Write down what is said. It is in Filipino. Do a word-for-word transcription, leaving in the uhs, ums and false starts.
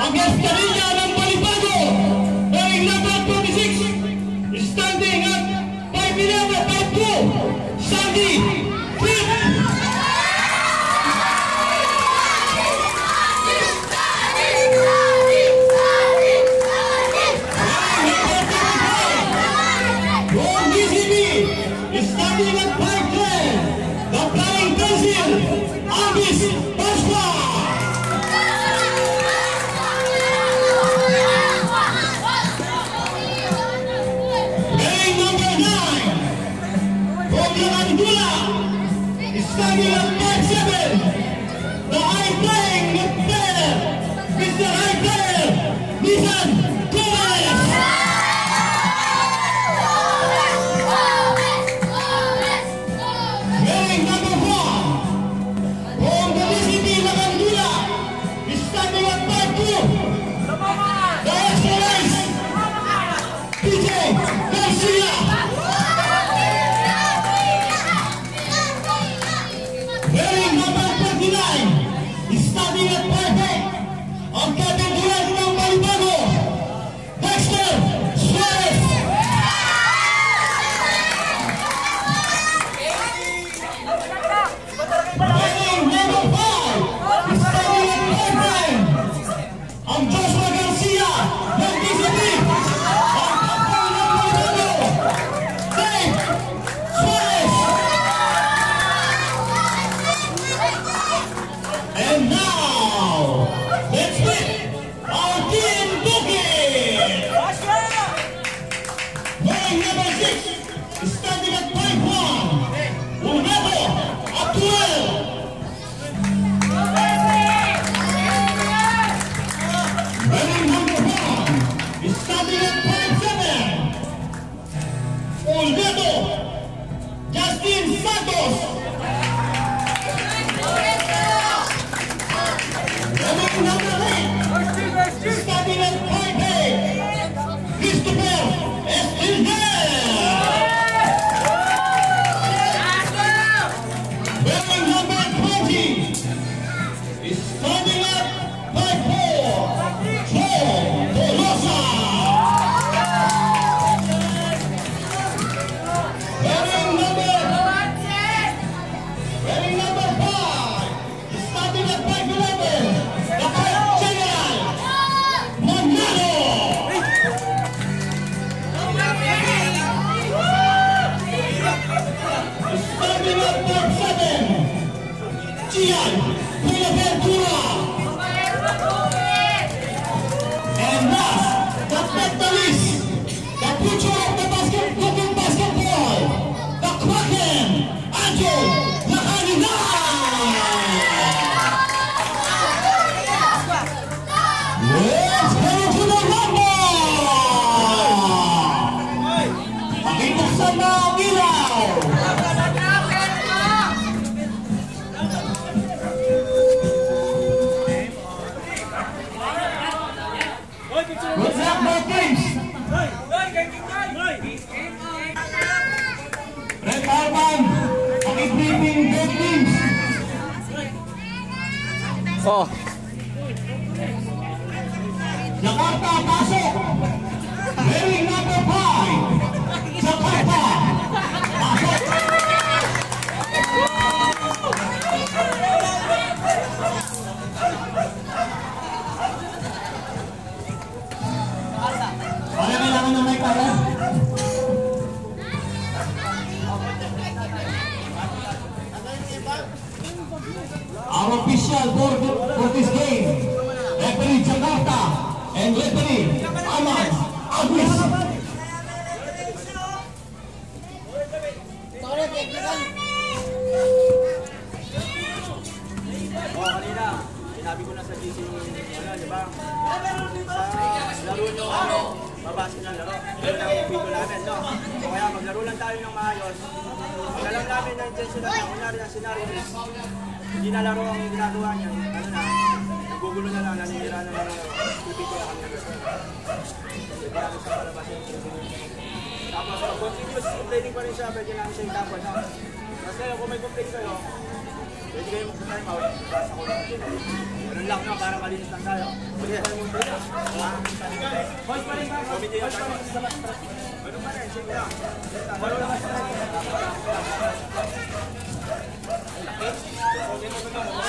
ang Escalilla ng Balibago, wearing number twenty-six, standing at five eleven, five two, Sandy Flip. From D C B, standing at five ten, the Flying Pencil, Avis Pasqua. Wearing number nine, from Lakandula, standing at five seven, the high-flying player, Mister High Player, Nissan Torres. Wearing number four, from the D C B Lakandula, standing at five two, the Excellency, P J Garcia. Wearing number thirty-nine, standing at five eight, ang Captain Duran ng Balibago, Dexter Suarez. Wearing number five, standing at five nine, ang Joshua Garcia ng D C B, ang Captain ng Balibago, Dave Suarez. And now, let's meet our team booking. Wearing number six, standing at five one, Unedo Actuel. Wearing number one, standing at five seven, Unedo Justin Santos. Wearing number eight, standing at five eight, Christopher Esquindel. Wearing number twenty, standing at five four, Joe Tolosa. Wearing number, wearing number five, standing at five eleven, the Fed General Manalo. Standing at five seven, Gian Buenaventura. And last but not the least, the future of the basket, Philippine basketball, the Kraken, Anjo Lacanina. Let's go to the rumble! Pakibuksan na ang ilaw! What's up, my teams? Red Arman, pakibriefing both teams. Oh, Jakarta, pasok! Wearing number five, Jakarta, pasok! Para kailangan na may para. Our official for, for this game, referee Jakarta and referee Ahmad Agwis. Oh, kanina, sinabi ko na sa G C, ano, di ba? Sa laro nyo, ano, babase ng laro. Yun ang video namin, no? So, kaya maglaro lang tayo ng maayos. Pag alam namin na intentional na, kunyari na scenario is, hindi na laro ang ginagawa niya. Ano na, nagugulo na lang, naninira na lang. Pipito na kami na gusto. Hindi namin sa palabas yung Tapos pag continuous complaining pa rin siya, pwede namin siya itapon, no? Kasi kung may complain kayo, pwede kayo mag-time out. Basta ko lang ito. Ganun lang, no? Para malinis lang tayo. Pwede tayo mong pwede. Host pa rin ba? Host pa rin sa mas. Ganun pa rin, sige lang. Ganun lang mas. Laki. So, dito mo